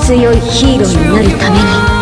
強いヒーローになるために。